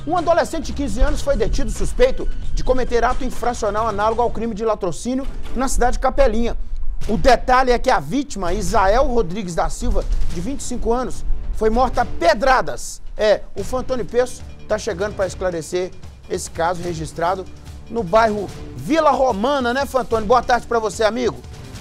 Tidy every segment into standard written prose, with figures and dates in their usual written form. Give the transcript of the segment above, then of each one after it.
Um adolescente de 15 anos foi detido suspeito de cometer ato infracional análogo ao crime de latrocínio na cidade de Capelinha. O detalhe é que a vítima, Isael Rodrigues da Silva, de 25 anos, foi morta a pedradas. O Fantoni Peço está chegando para esclarecer esse caso registrado no bairro Vila Romana, né, Fantoni? Boa tarde para você, amigo.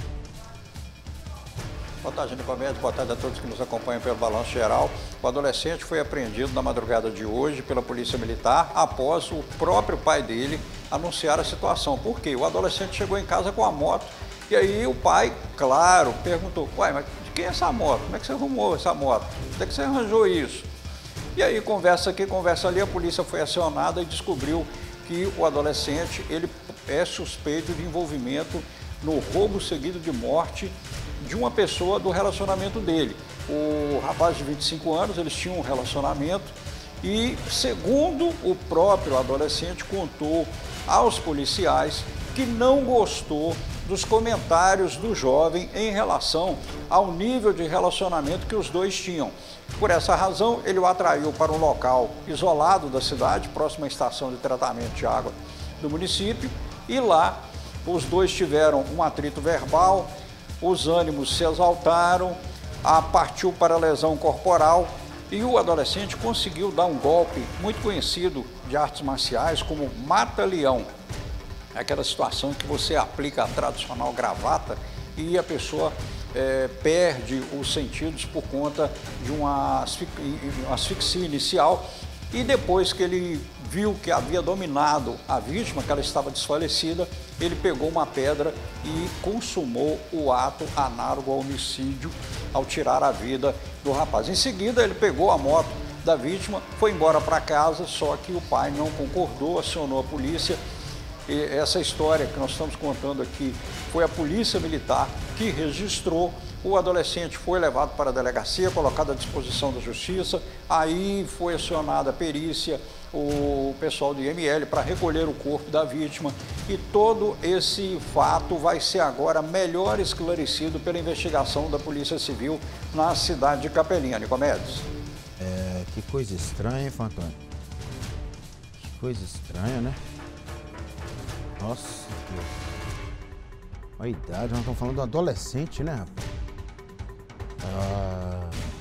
Boa tarde, Nicomedes. Boa tarde a todos que nos acompanham pelo Balanço Geral. O adolescente foi apreendido na madrugada de hoje pela Polícia Militar após o próprio pai dele anunciar a situação. Por quê? O adolescente chegou em casa com a moto e aí o pai, claro, perguntou: uai, mas de quem é essa moto? Como é que você arrumou essa moto? Onde é que você arranjou isso? E aí, conversa aqui, conversa ali, a polícia foi acionada e descobriu que o adolescente ele é suspeito de envolvimento no roubo seguido de morte de uma pessoa do relacionamento dele. O rapaz de 25 anos, eles tinham um relacionamento e, segundo o próprio adolescente, contou aos policiais que não gostou dos comentários do jovem em relação ao nível de relacionamento que os dois tinham. Por essa razão, ele o atraiu para um local isolado da cidade, próximo à estação de tratamento de água do município, e lá os dois tiveram um atrito verbal, os ânimos se exaltaram, partiu para a lesão corporal e o adolescente conseguiu dar um golpe muito conhecido de artes marciais como mata-leão. É aquela situação que você aplica a tradicional gravata e a pessoa perde os sentidos por conta de uma asfixia inicial, e depois que ele viu que havia dominado a vítima, que ela estava desfalecida, ele pegou uma pedra e consumou o ato análogo ao homicídio ao tirar a vida do rapaz. Em seguida, ele pegou a moto da vítima, foi embora para casa, só que o pai não concordou, acionou a polícia. E essa história que nós estamos contando aqui foi a Polícia Militar que registrou. O adolescente foi levado para a delegacia, colocado à disposição da Justiça, aí foi acionada a perícia, o pessoal do IML para recolher o corpo da vítima, e todo esse fato vai ser agora melhor esclarecido pela investigação da Polícia Civil na cidade de Capelinha. Nicomedes. Que coisa estranha, hein, Fantoni? Que coisa estranha, né? Nossa, a idade, nós estamos falando de um adolescente, né, rapaz?